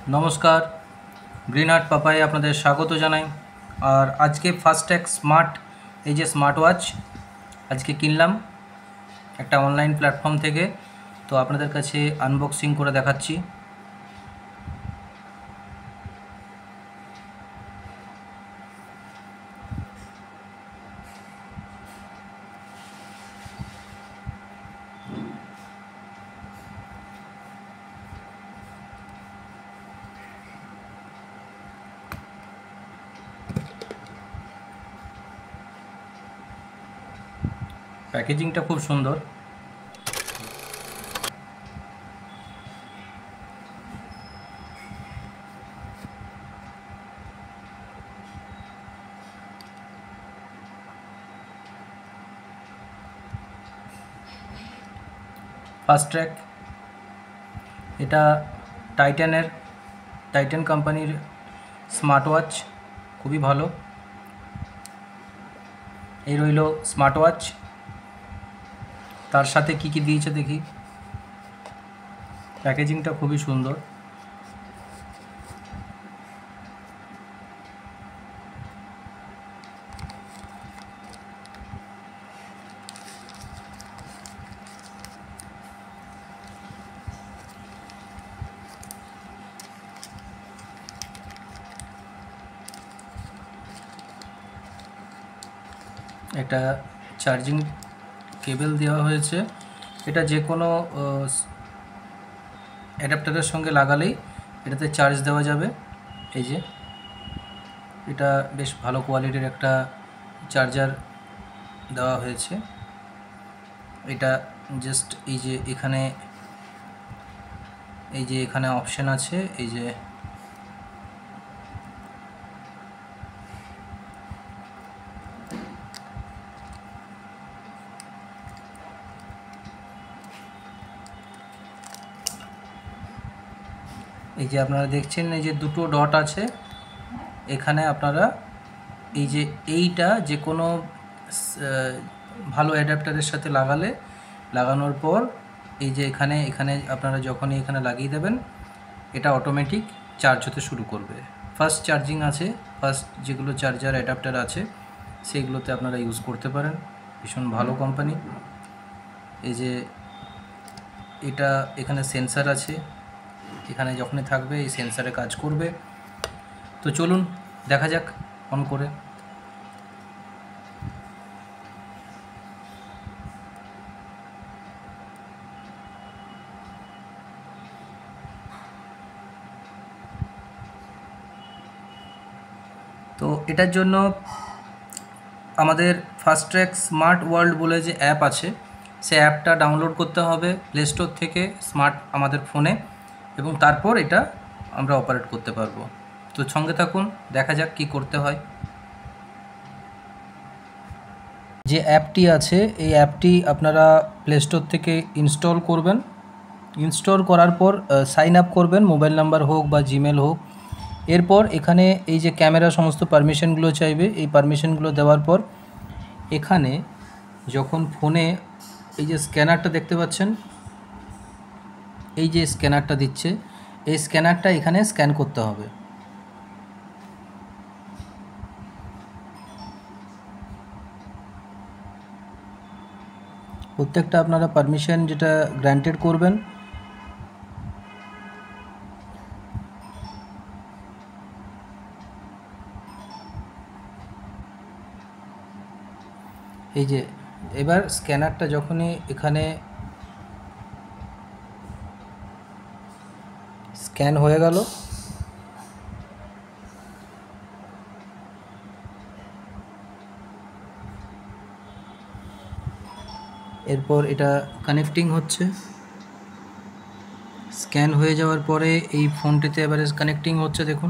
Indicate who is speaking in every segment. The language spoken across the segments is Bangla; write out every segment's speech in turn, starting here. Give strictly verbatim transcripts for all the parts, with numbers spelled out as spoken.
Speaker 1: নমস্কার, গ্রিন হার্ট পাপায় আপনাদের স্বাগত জানাই। আর আজকে ফাস্ট্যাগ স্মার্ট এই যে স্মার্ট ওয়াচ আজকে কিনলাম একটা অনলাইন প্ল্যাটফর্ম থেকে, তো আপনাদের কাছে আনবক্সিং করে দেখাচ্ছি। প্যাকেজিংটা খুব সুন্দর। ফাস্ট্যাগ এটা টাইটানের টাইটান কোম্পানির স্মার্ট ওয়াচ, খুবই ভালো। এই রইল স্মার্ট ওয়াচ, তার সাথে কি কি দিয়েছে দেখি। প্যাকেজিংটা খুবই সুন্দর। একটা চার্জিং কেবল দেওয়া হয়েছে, এটা যে কোনো অ্যাডাপ্টারের সঙ্গে লাগালেই এটাতে চার্জ দেওয়া যাবে। এই যে এটা বেশ ভালো কোয়ালিটির একটা চার্জার দেওয়া হয়েছে। এটা জাস্ট এই যে এখানে এই যে এখানে অপশন আছে, এই যে এই যে আপনারা দেখছেন এই যে দুটো ডট আছে এখানে, আপনারা এই যে এইটা যে কোনো ভালো অ্যাডাপ্টারের সাথে লাগালে লাগানোর পর এই যে এখানে এখানে আপনারা যখনই এখানে লাগিয়ে দেবেন এটা অটোমেটিক চার্জ হতে শুরু করবে। ফাস্ট চার্জিং আছে, ফাস্ট যেগুলো চার্জার অ্যাডাপ্টার আছে সেগুলোতে আপনারা ইউজ করতে পারেন। ভীষণ ভালো কোম্পানি। এই যে এটা এখানে সেন্সার আছে, এখানে যখনই থাকবে এই সেন্সারে কাজ করবে। তো চলুন দেখা যাক অন করে। তো এটার জন্য আমাদের ফাস্ট্যাগ স্মার্ট ওয়ার্ল্ড বলে যে অ্যাপ আছে সে অ্যাপটা ডাউনলোড করতে হবে প্লে স্টোর থেকে স্মার্ট আমাদের ফোনে, এবং তারপর এটা আমরা অপারেট করতে পারবো। তো সঙ্গে থাকুন, দেখা যাক কি করতে হয়। যে অ্যাপটি আছে এই অ্যাপটি আপনারা প্লে স্টোর থেকে ইনস্টল করবেন। ইনস্টল করার পর সাইন আপ করবেন, মোবাইল নাম্বার হোক বা জিমেল হোক। এরপর এখানে এই যে ক্যামেরা সমস্ত পারমিশনগুলো চাইবে, এই পারমিশনগুলো দেওয়ার পর এখানে যখন ফোনে এই যে স্ক্যানারটা দেখতে পাচ্ছেন, এই যে স্ক্যানারটা দিচ্ছে এই স্ক্যানারটা এখানে স্ক্যান করতে হবে। প্রত্যেকটা আপনারা পারমিশন যেটা গ্র্যান্টেড করবেন এই যে এবার স্ক্যানারটা যখনই এখানে স্ক্যান হয়ে গেল, এরপর এটা কানেক্টিং হচ্ছে। স্ক্যান হয়ে যাওয়ার পরে এই ফোনটিতে এবারে কানেক্টিং হচ্ছে, দেখুন।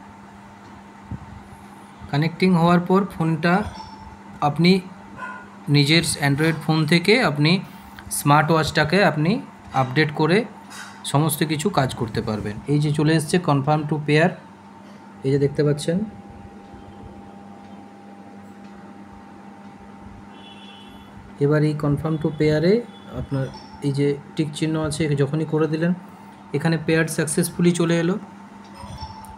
Speaker 1: কানেক্টিং হওয়ার পর ফোনটা আপনি নিজের অ্যান্ড্রয়েড ফোন থেকে আপনি স্মার্ট ওয়াচটাকে আপনি আপডেট করে সমস্ত কিছু কাজ করতে পারবেন। এই যে চলে এসছে কনফার্ম টু পেয়ার, এই যে দেখতে পাচ্ছেন। এবার এই কনফার্ম টু পেয়ারে আপনার এই যে টিক চিহ্ন আছে যখনই করে দিলেন এখানে পেয়ার সাকসেসফুলি চলে এলো।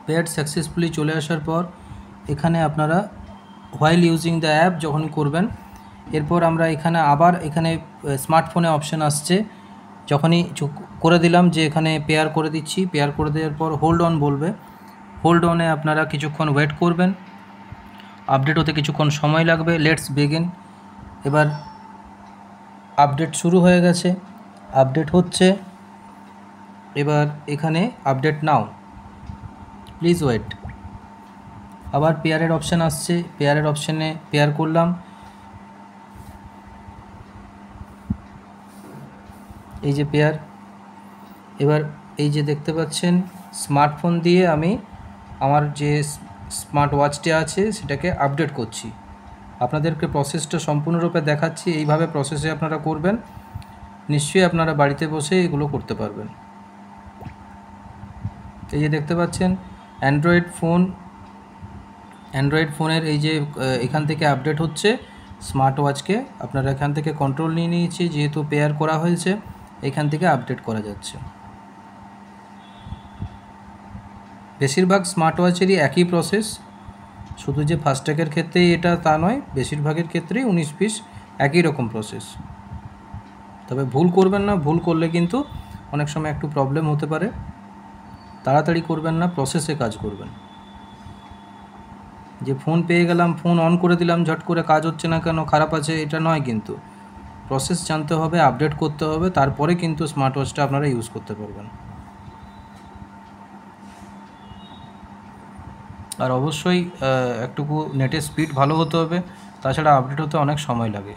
Speaker 1: পেয়ার সাকসেসফুলি চলে আসার পর এখানে আপনারা হোয়াইল ইউজিং দ্য অ্যাপ যখন করবেন, এরপর আমরা এখানে আবার এখানে স্মার্টফোনে অপশান আসছে, যখনই করে দিলাম যে এখানে পেয়ার করে দিচ্ছি, পেয়ার করে দেওয়ার পর হোল্ড অন বলবে, হোল্ড অনে আপনারা কিছুক্ষণ ওয়েট করবেন, আপডেট হতে কিছুক্ষণ সময় লাগবে। Let's begin. এবার আপডেট শুরু হয়ে গেছে, আপডেট হচ্ছে। এবার এখানে আপডেট নাও, প্লিজ ওয়েট। আবার পেয়ারের অপশান আসছে, পেয়ারের অপশানে পেয়ার করলাম, এই যে পেয়ার। এবার এই যে দেখতে পাচ্ছেন স্মার্টফোন দিয়ে আমি আমার যে স্মার্ট ওয়াচটি আছে সেটাকে আপডেট করছি। আপনাদেরকে প্রসেসটা সম্পূর্ণরূপে দেখাচ্ছি, এইভাবে প্রসেসে আপনারা করবেন, নিশ্চয়ই আপনারা বাড়িতে বসে এগুলো করতে পারবেন। এই যে দেখতে পাচ্ছেন অ্যান্ড্রয়েড ফোন, অ্যান্ড্রয়েড ফোনের এই যে এখান থেকে আপডেট হচ্ছে স্মার্ট ওয়াচকে, আপনারা এখান থেকে কন্ট্রোল নিয়ে নিয়েছি, যেহেতু পেয়ার করা হয়েছে এখান থেকে আপডেট করা যাচ্ছে। বেশিরভাগ স্মার্ট ওয়াচেরই একই প্রসেস, শুধু যে ফাস্ট্যাগের ক্ষেত্রেই এটা তা নয়, বেশিরভাগের ক্ষেত্রেই উনিশ বিশ একই রকম প্রসেস। তবে ভুল করবেন না, ভুল করলে কিন্তু অনেক সময় একটু প্রবলেম হতে পারে। তাড়াতাড়ি করবেন না, প্রসেসে কাজ করবেন। যে ফোন পেয়ে গেলাম, ফোন অন করে দিলাম, ঝট করে কাজ হচ্ছে না কেন, খারাপ আছে, এটা নয়। কিন্তু প্রসেস জানতে হবে, আপডেট করতে হবে, তারপরে কিন্তু স্মার্ট ওয়াচটা আপনারা ইউজ করতে পারবেন। আর অবশ্যই একটুকু নেটের স্পিড ভালো হতে হবে, তাছাড়া আপডেট হতে অনেক সময় লাগে।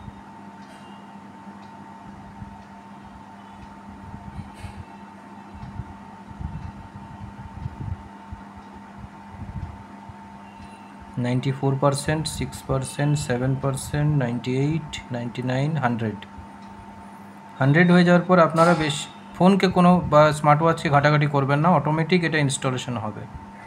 Speaker 1: Ninety four percent, six percent, seven percent, ninety eight, ninety nine, hundred. Hundred হয়ে যাওয়ার পর আপনারা বেশ ফোনকে কোনো বা স্মার্ট ওয়াচকে ঘাটাঘাটি করবেন না, অটোমেটিক এটা ইনস্টলেশন হবে।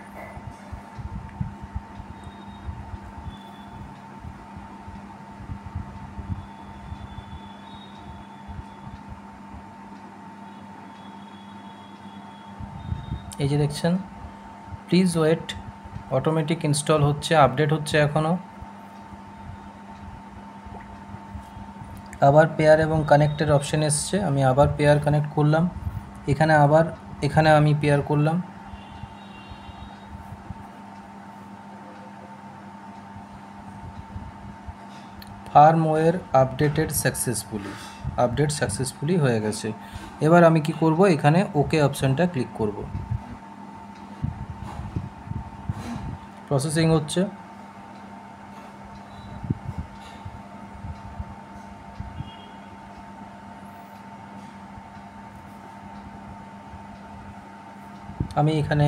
Speaker 1: এই যে দেখছেন, প্লিজ ওয়েট, অটোমেটিক ইনস্টল হচ্ছে, আপডেট হচ্ছে এখনও। আবার পেয়ার এবং কানেক্টের অপশান এসছে, আমি আবার পেয়ার কানেক্ট করলাম, এখানে আবার এখানে আমি পেয়ার করলাম। Firmware updated successfully, update successfully হয়ে গেছে। এবার আমি কি করব, এখানে ওকে অপশানটা ক্লিক করব। প্রসেসিং হচ্ছে। আমি এখানে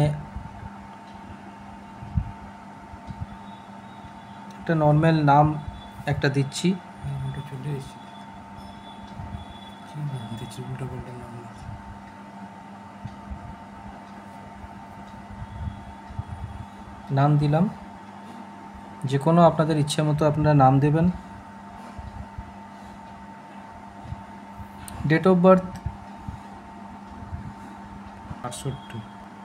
Speaker 1: একটা নর্মাল নাম একটা দিচ্ছি, চলে এসেছি, নাম দিলাম, যে কোনো আপনাদের ইচ্ছে মতো আপনারা নাম দেবেন। ডেট অফ বার্থ আটষট্টি।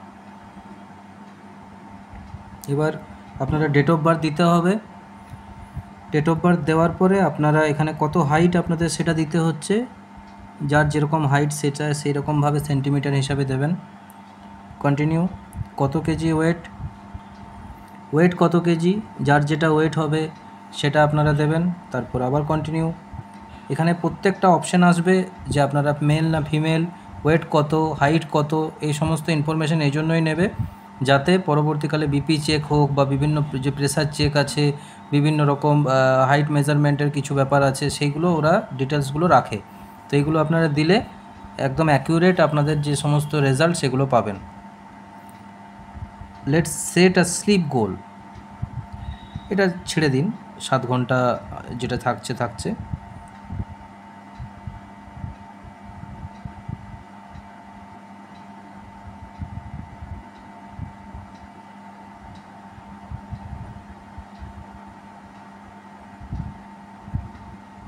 Speaker 1: এবার আপনারা ডেট অফ বার্থ দিতে হবে। ডেট অফ বার্থ দেওয়ার পরে আপনারা এখানে কত হাইট আপনাদের সেটা দিতে হচ্ছে, যার যেরকম হাইট সেটা সেই রকমভাবে সেন্টিমিটার হিসাবে দেবেন। কন্টিনিউ। কত কেজি ওয়েট, ওয়েট কত কেজি, যার যেটা ওয়েট হবে সেটা আপনারা দেবেন। তারপর আবার কন্টিনিউ। এখানে প্রত্যেকটা অপশান আসবে যে আপনারা মেল না ফিমেল, ওয়েট কত, হাইট কত, এই সমস্ত ইনফরমেশান এই জন্যই নেবে যাতে পরবর্তীকালে বিপি চেক হোক বা বিভিন্ন যে প্রেশার চেক আছে, বিভিন্ন রকম হাইট মেজারমেন্টের কিছু ব্যাপার আছে, সেইগুলো ওরা ডিটেলসগুলো রাখে। তো এইগুলো আপনারা দিলে একদম অ্যাকিউরেট আপনাদের যে সমস্ত রেজাল্ট সেগুলো পাবেন। Let's set a sleep goal, এটা ছেড়ে দিন, সাত ঘন্টা যেটা থাকছে থাকছে।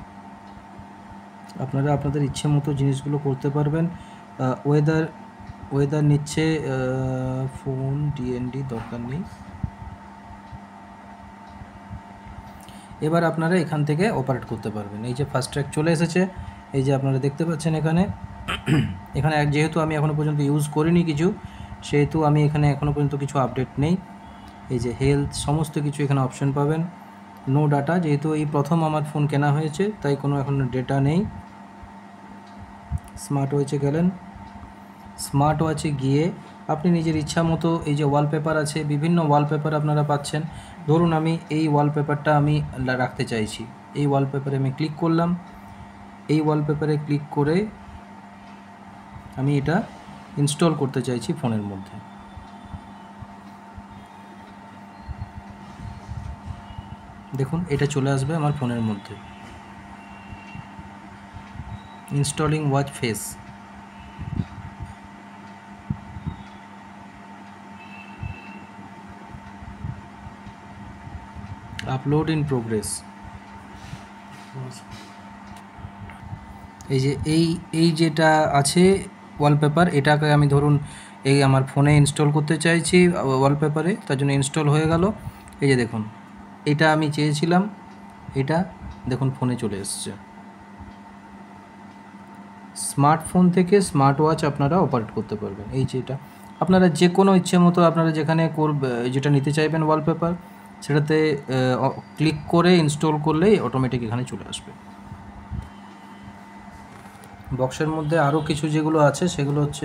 Speaker 1: আপনারা আপনাদের ইচ্ছে মতো জিনিসগুলো করতে পারবেন। ওয়েদার ওয়েদার নিচ্ছে ফোন ডিএনডি দরকার নেই। এবার আপনারা এখান থেকে অপারেট করতে পারবেন। এই যে ফাস্ট ট্র্যাক চলে এসেছে, এই যে আপনারা দেখতে পাচ্ছেন এখানে এখানে যেহেতু আমি এখনও পর্যন্ত ইউজ করিনি কিছু, সেহেতু আমি এখানে এখনও পর্যন্ত কিছু আপডেট নেই। এই যে হেলথ সমস্ত কিছু এখানে অপশন পাবেন। নো ডাটা, যেহেতু এই প্রথম আমার ফোন কেনা হয়েছে তাই কোনো এখন ডেটা নেই। স্মার্ট ওয়াচে গেলেন, স্মার্ট ওয়াচে গিয়ে আপনি নিজের ইচ্ছা মতো এই যে ওয়ালপেপার আছে, বিভিন্ন ওয়ালপেপার আপনারা পাচ্ছেন। ধরুন আমি এই ওয়ালপেপারটা আমি রাখতে চাইছি, এই ওয়ালপেপারে আমি ক্লিক করলাম। এই ওয়ালপেপারে ক্লিক করে আমি এটা ইনস্টল করতে চাইছি ফোনের মধ্যে। দেখুন এটা চলে আসবে আমার ফোনের মধ্যে, installing watch face. Upload in progress. এই যে এই এই যেটা আছে ওয়ালপেপার, এটাকে আমি ধরুন এই আমার ফোনে ইনস্টল করতে চাইছি ওয়ালপেপারে, তার জন্য ইনস্টল হয়ে গেল। এই যে দেখুন এটা আমি চেয়েছিলাম, এটা দেখুন ফোনে চলে এসছে। স্মার্টফোন থেকে স্মার্ট ওয়াচ আপনারা অপারেট করতে পারবেন। এই যেটা আপনারা যে কোনো ইচ্ছে মতো আপনারা যেখানে করবে যেটা নিতে চাইবেন ওয়ালপেপার, সেটাতে ক্লিক করে ইনস্টল করলেই অটোমেটিক এখানে চলে আসবে। বক্সের মধ্যে আরও কিছু যেগুলো আছে সেগুলো হচ্ছে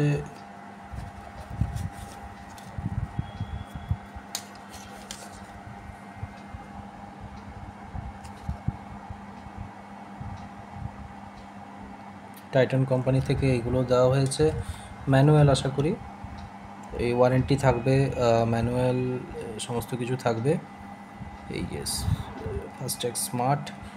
Speaker 1: টাইটান কোম্পানি থেকে এগুলো দেওয়া হয়েছে, ম্যানুয়াল আশা করি, এই ওয়ারেন্টি থাকবে, ম্যানুয়াল সমস্ত কিছু থাকবে। এই ইয়েস ফাস্ট্যাগ স্মার্ট।